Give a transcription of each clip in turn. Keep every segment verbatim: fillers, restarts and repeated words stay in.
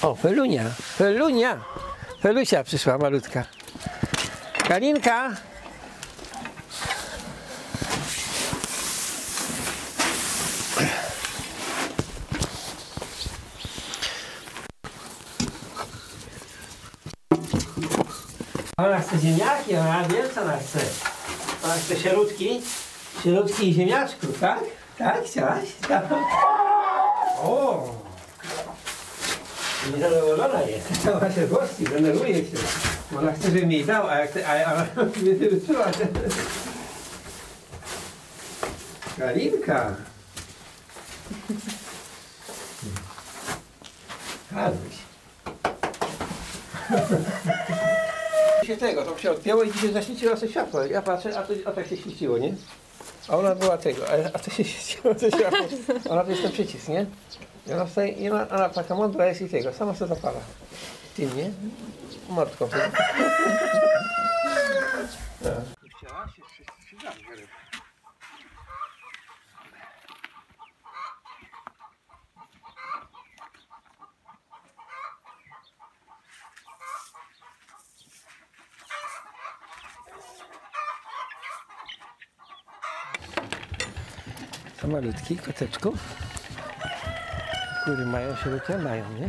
O, Felunia, Felunia, Felusia przyszła malutka. Kalinka. Ona chce ziemniaki, ona wie co ona chce. Ona chce sierutki, sierutki i ziemniaczków, tak? Tak, chciałaś? Tak. O! Niezadowolona jest, ona się złości, denerwuje się. Ona chce, żebym jej dał, a jak ty, a ona mnie wyczuła. Kalinka! Kaluś. się tego, to się odpięło i dzisiaj zaświeciło się światło. Ja patrzę, a to, a to się świeciło, nie? A ona była tego, a, a to się świeciło, to światło. Ona to jest ten przycisk, nie? I ona, wstaje, i ona, ona taka mądra jest i tego, sama się zapala. Tym, nie? Mordką. Chciała się przyjrzeć. To malutki koteczku, który mają się lukę, mają, nie?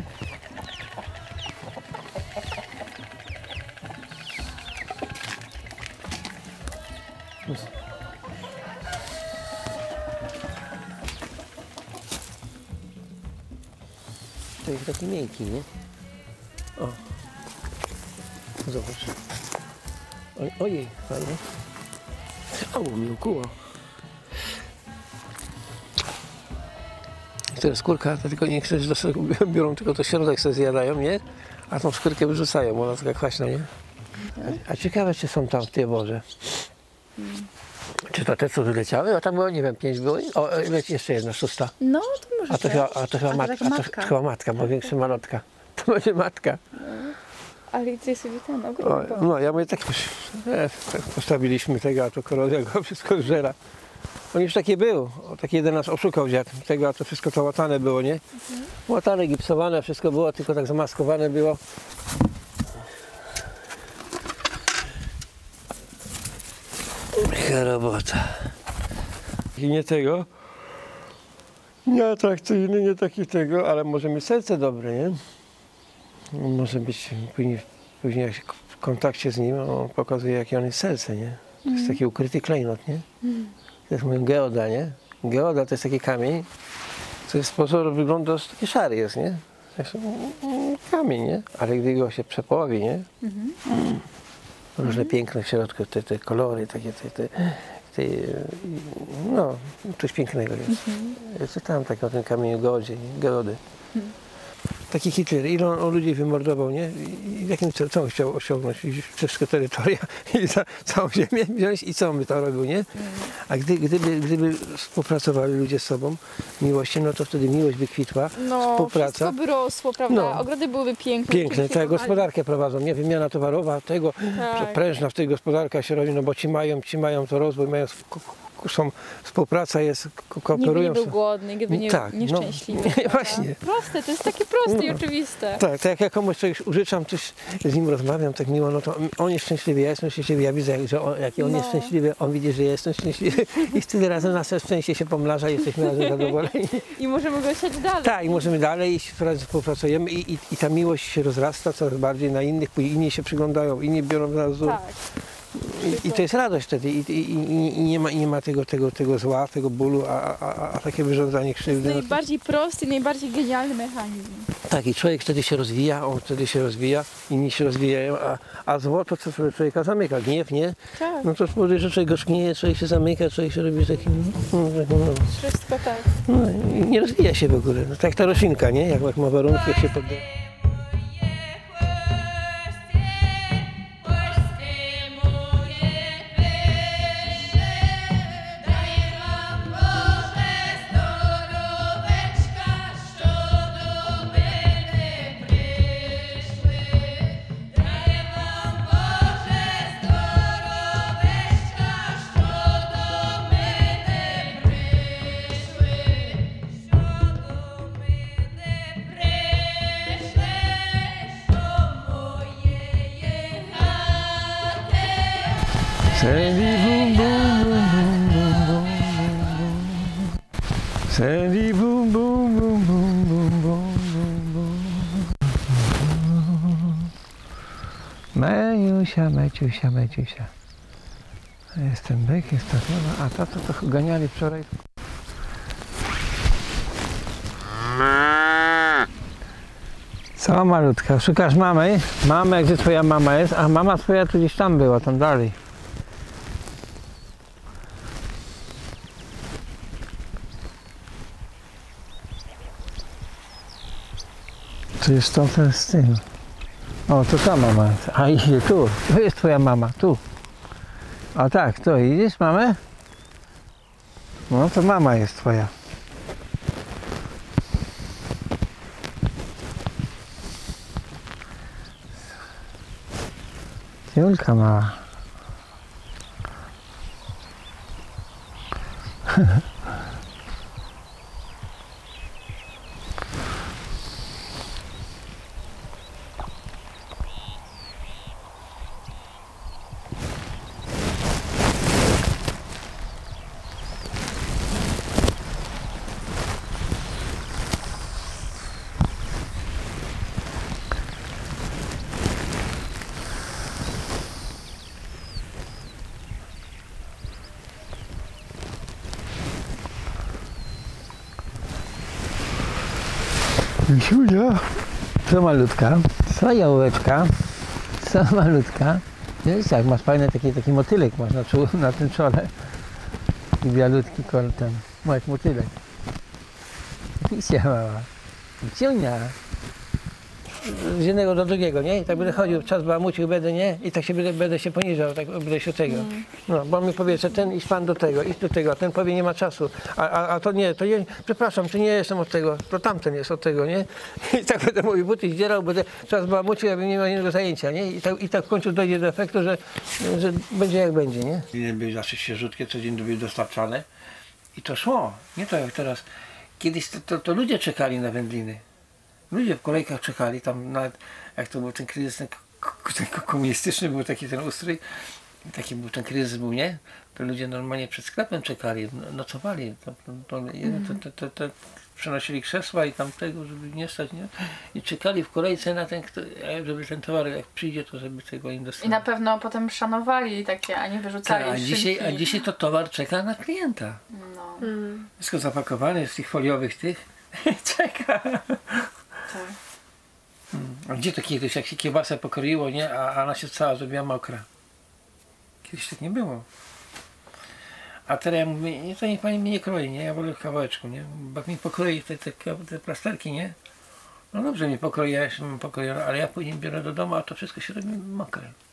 To jest taki miękki, nie? O, zobacz. Oj, ojej, fajnie. O, mi ukuło. Teraz skórka, to tylko nie chcesz, do sobie biorą tylko to środek sobie zjadają, nie? A tą skórkę wyrzucają, ona taka kwaśna, nie? A, a ciekawe, czy są tam w tej worze. Hmm. Czy to te, co wyleciały? A tam było, nie wiem, pięć było? O, leci jeszcze jedna, szósta. No, to może A to chyba, a to chyba, a mat, to matka. A to chyba matka, bo większa malotka. To będzie matka. No. Ale ty sobie ten ogród. No, no, ja mówię, tak, e, tak postawiliśmy tego, a to korozja go wszystko żera. On już taki był, o, taki jeden nas oszukał dziad tego, a to wszystko to łatane było, nie? Mhm. Łatane, gipsowane, wszystko było, tylko tak zamaskowane było. Taka robota. I nie tego, nie atrakcyjny, nie taki tego, ale może mieć serce dobre, nie? Może być, później, później jak się w kontakcie z nim, on pokazuje, jakie on jest serce, nie? To jest taki ukryty klejnot, nie? Mhm. To jest mówię geoda, nie? Geoda to jest taki kamień, co z pozoru wygląda, że taki szary jest, nie? Kamień, nie? Ale gdy go się przepołowi, nie? Mhm. Różne mhm. piękne w środku, te, te kolory, takie, te, te, te, no, coś pięknego jest. Mhm. Jest tam takie o tym kamieniu geodzie, geody. Mhm. Taki Hitler, ile on, on ludzi wymordował, nie? I jakim cel, co on chciał osiągnąć? Wszystkie terytoria i za, całą ziemię wziąć i co on by to robił, nie? A gdy, gdyby, gdyby współpracowali ludzie z sobą miłością, no to wtedy miłość by kwitła, no, współpraca. Wszystko by rosło, prawda? No, ogrody byłyby piękne. Piękne, tak, gospodarkę prowadzą, nie? Wymiana towarowa, tego, tak. Prężna w tej gospodarka się robi, no bo ci mają, ci mają to rozwój, mają są, współpraca jest, kooperują. Nie był głodny, gdyby nie tak, nieszczęśliwy. No, właśnie. Proste, to jest takie proste no, i oczywiste. Tak, tak jak ja komuś coś użyczam, coś z nim rozmawiam tak miło, no to on jest szczęśliwy, ja jestem szczęśliwy, ja widzę, że on, jaki on no. jest szczęśliwy, on widzi, że ja jestem szczęśliwy i wtedy razem nasze szczęście się pomnaża i jesteśmy razem zadowoleni. I możemy go siać dalej. Tak, i możemy dalej iść, razem współpracujemy i, i, i ta miłość się rozrasta coraz bardziej na innych, inni się przyglądają, inni biorą na wzór. Tak. I, I to jest radość wtedy i, i, i, i, nie, ma, i nie ma tego, tego, tego zła, tego bólu, a, a, a takie wyrządzanie krzywdy. To jest najbardziej prosty, najbardziej genialny mechanizm. Tak, i człowiek wtedy się rozwija, on wtedy się rozwija, inni się rozwijają, a, a zło to co sobie człowieka zamyka, gniew, nie? Tak. No to spowoduje, że człowiek gorzknieje, człowiek się zamyka, człowiek się robi takim... No, no. Wszystko tak. No, i nie rozwija się w ogóle, no, tak jak ta roślinka, nie? Jak, jak ma warunki, jak się poddaje. Sandy boom boom boom boom boom boom. Sandy boom boom boom boom boom boom boom. Majusia, Maciusia, Maciusia. Jestem byk, jest to chyba, a tato to ganiali wczoraj. Co malutka, szukasz mamy? Mamy, gdzie twoja mama jest? A mama twoja tu gdzieś tam była, tam dalej. To jest to, to jest z tym. O, to ta mama. A idzie tu. Tu jest twoja mama, tu. A tak, to idziesz, mamę? No to mama jest twoja. Julka mała. Misiunia, co malutka, co jałeczka, co malutka. Wiesz, jak masz fajny taki, taki motylek masz na, czu, na tym czole. I bialutki kol ten, jak motylek. Misia mała, misiunia. Z jednego do drugiego, nie? I tak będę chodził, czas bałamucił będę, nie? I tak się będę, będę się poniżał, tak będę się tego. No, bo mi powie, że ten idź pan do tego, idź do tego, a ten powie nie ma czasu. A, a, a to nie, to nie, przepraszam, to nie jestem od tego, to tamten jest od tego, nie? I tak będę moje buty zdzierał, będę czas bałamucił, ja bym nie miał innego zajęcia, nie? I tak, i tak w końcu dojdzie do efektu, że, że będzie jak będzie, nie? Wędliny były zawsze świeżutkie, codziennie były dostarczane i to szło, nie to jak teraz. Kiedyś to, to, to ludzie czekali na wędliny. Ludzie w kolejkach czekali, tam nawet jak to był ten kryzys ten, ten komunistyczny, był taki ten ustrój, taki był ten kryzys, był, nie? To ludzie normalnie przed sklepem czekali, nocowali, to, to, to, to, to, to przenosili krzesła i tam tego, żeby nie stać, nie? I czekali w kolejce na ten, kto, żeby ten towar jak przyjdzie, to żeby tego im dostali. I na pewno potem szanowali takie, a nie wyrzucali Tak, a dzisiaj, a dzisiaj to towar czeka na klienta. No. Mm. Wszystko zapakowane z tych foliowych tych, czeka. Tak. A gdzie to kiedyś, jak się kiełbasę pokroiło, nie? A, a ona się cała zrobiła mokra. Kiedyś tak nie było. A teraz ja mówię, nie, to niech pani mnie nie kroi, nie? Ja wolę w kawałeczku, nie? Bo jak mi pokroi te, te, te plasterki, nie? No dobrze mi pokroi, ja jeszcze mam pokrojone, ale ja później biorę do domu, a to wszystko się robi mokre.